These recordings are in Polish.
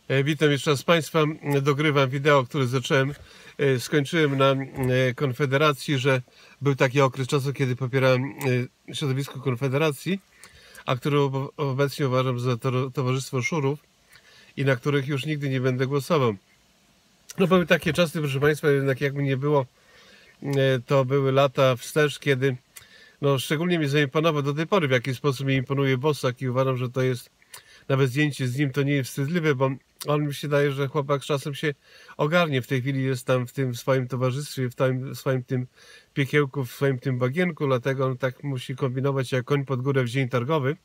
Witam jeszcze raz Państwa. Dogrywam wideo, które zacząłem. Skończyłem na Konfederacji, że był taki okres czasu, kiedy popierałem środowisko Konfederacji, a które obecnie uważam za towarzystwo szurów i na których już nigdy nie będę głosował. No były takie czasy, proszę Państwa, jednak jakby nie było, to były lata wstecz, kiedy no, szczególnie mi zaimponował do tej pory, w jaki sposób mi imponuje Bosak i uważam, że to jest, nawet zdjęcie z nim to nie jest wstydliwe, bo on mi się daje, że chłopak czasem się ogarnie. W tej chwili jest tam w tym swoim towarzystwie, w swoim tym piekiełku, w swoim tym bagienku, dlatego on tak musi kombinować jak koń pod górę w dzień targowy.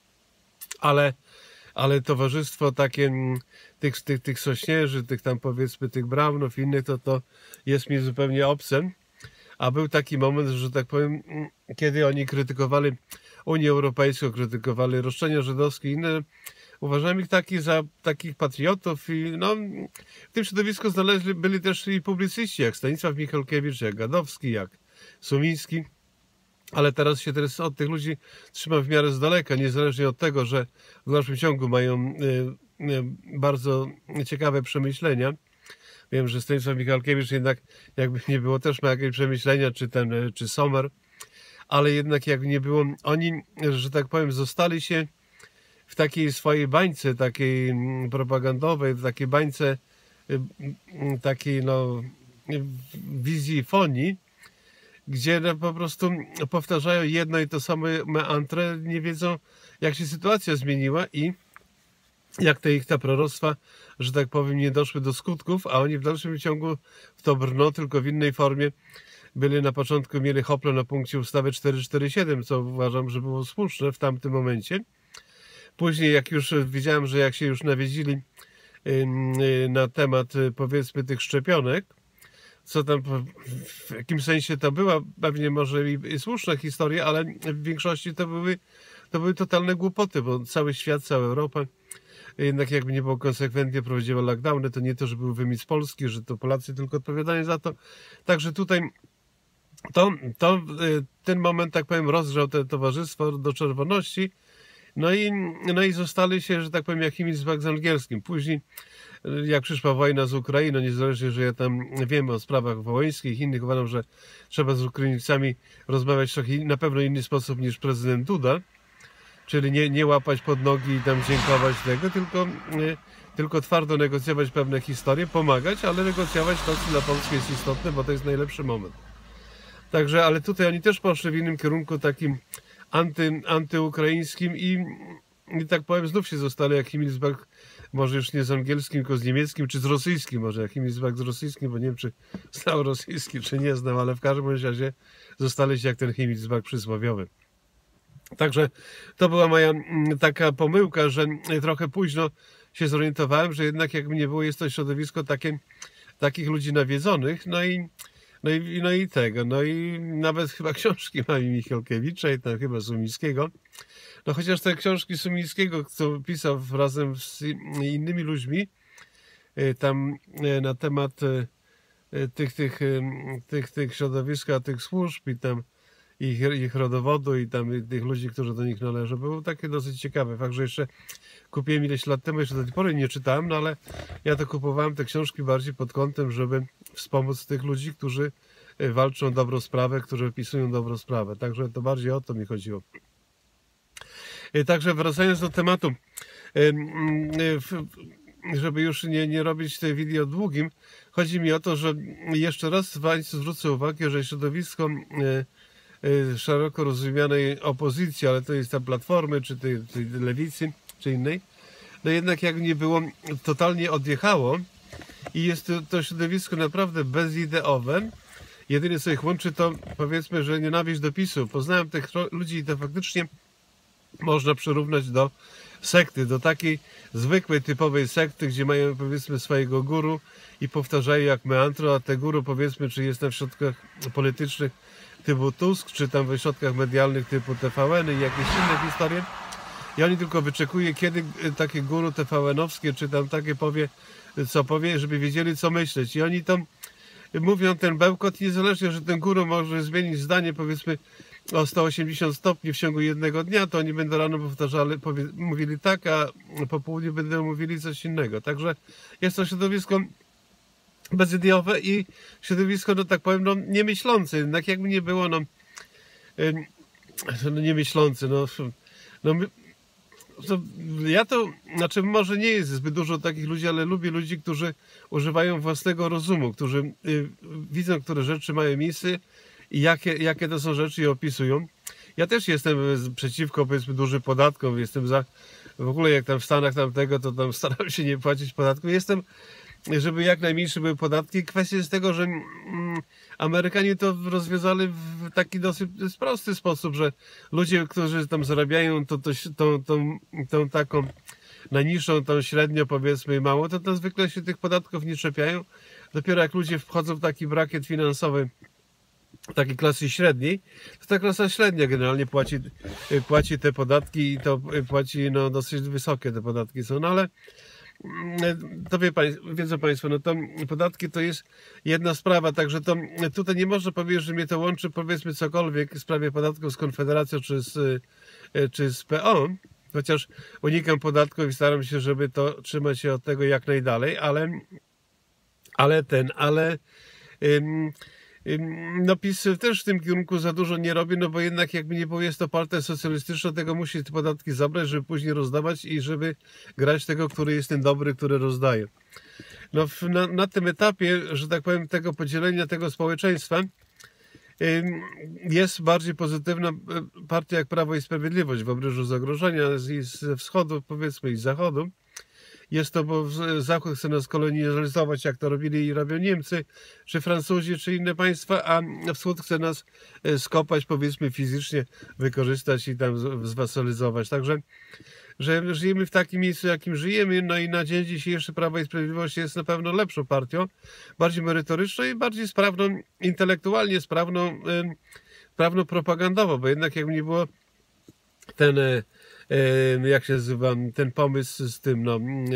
Ale towarzystwo takie tych sośnierzy, tych tam powiedzmy tych Braunów i innych, to jest mi zupełnie obce. A był taki moment, że tak powiem, kiedy oni krytykowali Unię Europejską, krytykowali roszczenia żydowskie i inne. Uważałem ich za takich patriotów i no, w tym środowisku byli też i publicyści, jak Stanisław Michalkiewicz, jak Gadowski, jak Sumiński. Ale teraz się od tych ludzi trzymam w miarę z daleka, niezależnie od tego, że w dalszym ciągu mają bardzo ciekawe przemyślenia. Wiem, że Stanisław Michalkiewicz jednak, jakby nie było, też ma jakieś przemyślenia, czy Sommer, ale jednak jak nie było, oni, że tak powiem, zostali się w takiej swojej bańce, takiej propagandowej, w takiej bańce, takiej no, wizji fonii, gdzie po prostu powtarzają jedno i to samo meantrę, nie wiedzą, jak się sytuacja zmieniła i jak te proroctwa, że tak powiem, nie doszły do skutków, a oni w dalszym ciągu w to brno, tylko w innej formie, byli na początku, mieli hople na punkcie ustawy 447, co uważam, że było słuszne w tamtym momencie. Później, jak już widziałem, że jak się już nawiedzili na temat, powiedzmy, tych szczepionek, co tam w jakimś sensie to była pewnie może i słuszna historia, ale w większości to były totalne głupoty, bo cały świat, cała Europa jednak jakby nie było konsekwentnie prowadziła lockdowny, to nie to, że był wymysł polski, że to Polacy tylko odpowiadają za to. Także tutaj ten moment, tak powiem, rozgrzał to towarzystwo do czerwoności, no i zostali się, że tak powiem, jak Himmelsberg z angielskim. Później, jak przyszła wojna z Ukrainą, niezależnie, że ja tam wiem o sprawach wołyńskich i innych, uważam, że trzeba z Ukraińcami rozmawiać w trochę na pewno inny sposób niż prezydent Duda, czyli nie łapać pod nogi i tam dziękować tego, tylko twardo negocjować pewne historie, pomagać, ale negocjować to, co dla Polski jest istotne, bo to jest najlepszy moment. Także, ale tutaj oni też poszli w innym kierunku, takim antyukraińskim i tak powiem, znów się zostali jak Himmelsberg, może już nie z angielskim, tylko z niemieckim, czy z rosyjskim, może jak Himmelsberg z rosyjskim, bo nie wiem, czy znał rosyjski, czy nie znał, ale w każdym razie zostali się jak ten Himmelsberg przysłowiowy. Także to była moja taka pomyłka, że trochę późno się zorientowałem, że jednak jakby nie było, jest to środowisko takich ludzi nawiedzonych, no i nawet chyba książki mam i Michalkiewicza i tam chyba Sumińskiego. No chociaż te książki Sumińskiego, co pisał razem z innymi ludźmi, tam na temat tych środowiska, tych służb i tam ich rodowodu i tam tych ludzi, którzy do nich należą, było takie dosyć ciekawe. Fakt, że jeszcze kupiłem ileś lat temu, jeszcze do tej pory nie czytałem, no ale ja to kupowałem te książki bardziej pod kątem, żeby wspomóc tych ludzi, którzy walczą o dobrą sprawę, którzy opisują dobrą sprawę. Także to bardziej o to mi chodziło. Także wracając do tematu, żeby już nie robić tej wideo długim, chodzi mi o to, że jeszcze raz Państwu zwrócę uwagę, że środowisko szeroko rozumianej opozycji, ale to jest ta Platformy, czy tej Lewicy, czy innej, no jednak jak nie było, totalnie odjechało i jest to środowisko naprawdę bezideowe. Jedyne, co ich łączy, to powiedzmy, że nienawiść do PiS-u. Poznałem tych ludzi i to faktycznie można przyrównać do sekty, do takiej zwykłej, typowej sekty, gdzie mają, powiedzmy, swojego guru i powtarzają jak meantro, a te guru, powiedzmy, czy jest na środkach politycznych typu Tusk, czy tam w środkach medialnych typu TVN i jakieś inne historie. I oni tylko wyczekują, kiedy takie guru TVN-owskie, czy tam takie powie, co powie, żeby wiedzieli, co myśleć. I oni tam mówią ten bełkot, niezależnie, że ten guru może zmienić zdanie, powiedzmy, o 180 stopni w ciągu jednego dnia, to oni będą rano powtarzali, mówili tak, a po południu będą mówili coś innego. Także jest to środowisko bezidiowe i środowisko, no tak powiem, no niemyślące. Jednak jakby nie było, no niemyślące, ja to, znaczy może nie jest zbyt dużo takich ludzi, ale lubię ludzi, którzy używają własnego rozumu, którzy widzą, które rzeczy mają miejsce i jakie to są rzeczy i opisują. Ja też jestem przeciwko, powiedzmy, dużym podatkom, jestem za, w ogóle jak tam w Stanach tamtego, to tam staram się nie płacić podatków. Jestem, żeby jak najmniejsze były podatki. Kwestia jest tego, że Amerykanie to rozwiązali w taki dosyć prosty sposób, że ludzie, którzy tam zarabiają tą taką najniższą, tą średnio, powiedzmy, mało, to zwykle się tych podatków nie czepiają. Dopiero jak ludzie wchodzą w taki brakiet finansowy takiej klasy średniej, to ta klasa średnia generalnie płaci te podatki i to płaci no, dosyć wysokie te podatki są, no ale to wiedzą Państwo, no to podatki to jest jedna sprawa, także to tutaj nie można powiedzieć, że mnie to łączy, powiedzmy, cokolwiek w sprawie podatków z Konfederacją czy z PO, chociaż unikam podatków i staram się, żeby to trzymać się od tego jak najdalej, no PiS też w tym kierunku za dużo nie robi, no bo jednak jakby nie było, jest to partia socjalistyczna, tego musi te podatki zabrać, żeby później rozdawać i żeby grać tego, który jest ten dobry, który rozdaje. No na tym etapie, że tak powiem, tego podzielenia tego społeczeństwa jest bardziej pozytywna partia jak Prawo i Sprawiedliwość w obliczu zagrożenia ze wschodu, powiedzmy, i z zachodu. Jest to, bo Zachód chce nas kolonializować, jak to robili i robią Niemcy, czy Francuzi, czy inne państwa, a Wschód chce nas skopać, powiedzmy, fizycznie, wykorzystać i tam zwasalizować. Także, że żyjemy w takim miejscu, jakim żyjemy, no i na dzień dzisiejszy Prawo i Sprawiedliwość jest na pewno lepszą partią, bardziej merytoryczną i bardziej sprawną, intelektualnie sprawną, propagandowo, bo jednak jakby nie było jak się nazywa, ten pomysł z tym,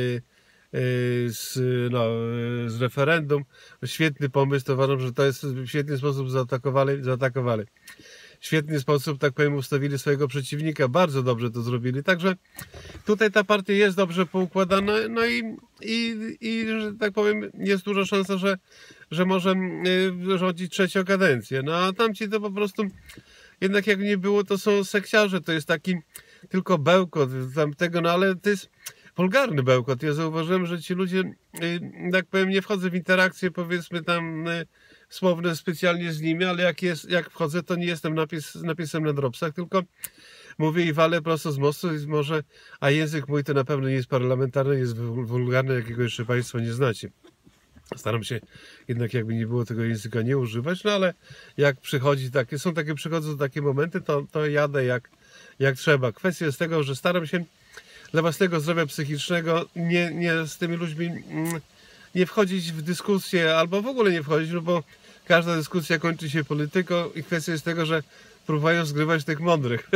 z referendum, świetny pomysł, to uważam, że to jest w świetny sposób zaatakowali. W świetny sposób, tak powiem, ustawili swojego przeciwnika, bardzo dobrze to zrobili, także tutaj ta partia jest dobrze poukładana, no i że tak powiem, jest duża szansa, że może rządzić trzecią kadencję, no a tamci to po prostu, jednak jak nie było, to są sekciarze, to jest taki tylko bełkot tamtego, no ale to jest wulgarny bełkot. Ja zauważyłem, że ci ludzie, tak powiem, nie wchodzę w interakcje, powiedzmy tam słowne specjalnie z nimi, ale jak wchodzę, to nie jestem napisem na dropsach, tylko mówię i walę prosto z mostu, a język mój to na pewno nie jest parlamentarny, jest wulgarny, jakiego jeszcze Państwo nie znacie. Staram się jednak, jakby nie było, tego języka nie używać, no ale jak przychodzą takie momenty, to jadę jak trzeba. Kwestia jest tego, że staram się dla własnego zdrowia psychicznego nie z tymi ludźmi nie wchodzić w dyskusję, albo w ogóle nie wchodzić, no bo każda dyskusja kończy się polityką i kwestia jest tego, że próbują zgrywać tych mądrych.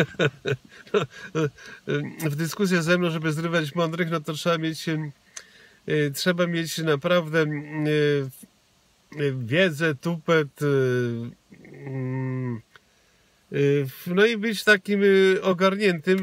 W dyskusję ze mną, żeby zgrywać mądrych, no to trzeba mieć naprawdę wiedzę, tupet, no i być takim ogarniętym,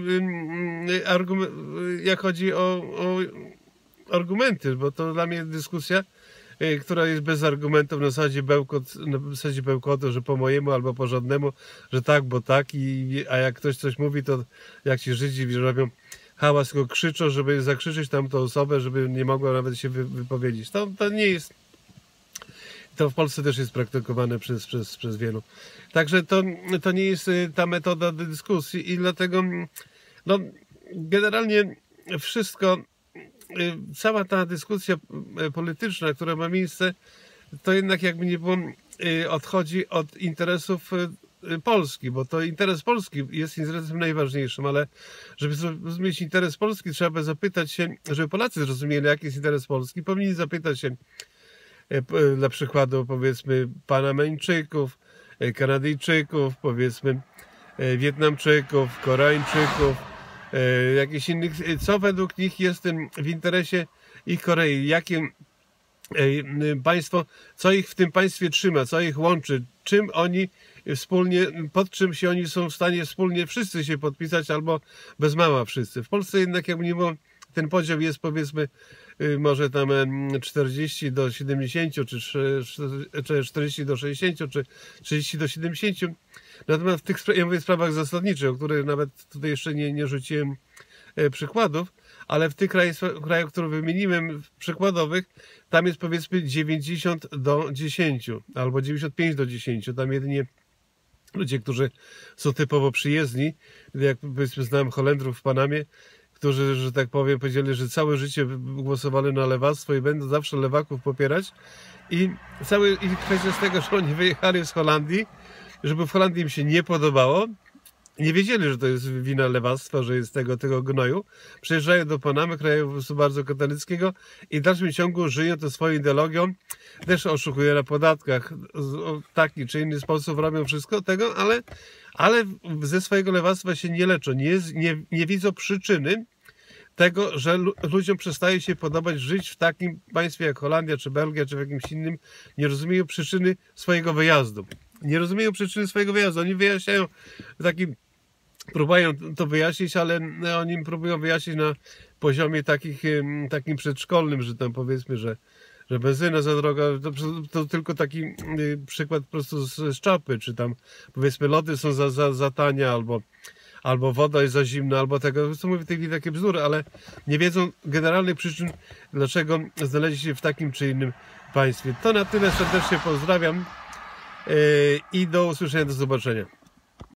jak chodzi o argumenty, bo to dla mnie dyskusja, która jest bez argumentów, na zasadzie bełkotu, że po mojemu albo po żadnemu, że tak, bo tak, a jak ktoś coś mówi, to jak ci Żydzi robią hałas, tylko krzyczą, żeby zakrzyczeć tamtą osobę, żeby nie mogła nawet się wypowiedzieć. To nie jest... To w Polsce też jest praktykowane przez wielu. Także to nie jest ta metoda dyskusji i dlatego no, generalnie wszystko, cała ta dyskusja polityczna, która ma miejsce, to jednak jakby nie było, odchodzi od interesów Polski, bo to interes Polski jest interesem najważniejszym, ale żeby zrozumieć interes Polski, trzeba zapytać się, żeby Polacy zrozumieli, jaki jest interes Polski, powinni zapytać się, dla przykładu, powiedzmy, Panameńczyków, Kanadyjczyków, powiedzmy, Wietnamczyków, Koreańczyków, jakichś innych, co według nich jest w interesie ich Korei, jakie państwo, co ich w tym państwie trzyma, co ich łączy, czym oni wspólnie, pod czym się oni są w stanie wspólnie wszyscy się podpisać, albo bez mała wszyscy. W Polsce jednak jakby nie było, ten podział jest powiedzmy może tam 40 do 70, czy 40 do 60, czy 30 do 70. Natomiast w tych ja mówię, sprawach zasadniczych, o których nawet tutaj jeszcze nie rzuciłem przykładów, ale w tych krajach, które wymieniłem przykładowych, tam jest powiedzmy 90 do 10 albo 95 do 10. Tam jedynie ludzie, którzy są typowo przyjezdni, jak powiedzmy znam Holendrów w Panamie, którzy, że tak powiem, powiedzieli, że całe życie głosowali na lewactwo i będą zawsze lewaków popierać. I kwestia z tego, że oni wyjechali z Holandii, żeby w Holandii im się nie podobało. Nie wiedzieli, że to jest wina lewactwa, że jest tego gnoju. Przyjeżdżają do Panamy, kraju bardzo katolickiego i w dalszym ciągu żyją to swoją ideologią. Też oszukują na podatkach. W taki czy inny sposób robią wszystko tego, ale ze swojego lewactwa się nie leczą. Nie widzą przyczyny tego, że ludziom przestaje się podobać żyć w takim państwie jak Holandia, czy Belgia, czy w jakimś innym. Nie rozumieją przyczyny swojego wyjazdu. Nie rozumieją przyczyny swojego wyjazdu. Oni wyjaśniają próbują to wyjaśnić, ale oni próbują wyjaśnić na poziomie takim przedszkolnym, że tam powiedzmy, że benzyna za droga, to tylko taki przykład po prostu z czapy, czy tam powiedzmy lody są za tanie, albo woda jest za zimna, albo tego, co mówię, takie bzdury, ale nie wiedzą generalnych przyczyn, dlaczego znaleźli się w takim czy innym państwie. To na tyle, serdecznie pozdrawiam i do usłyszenia, do zobaczenia.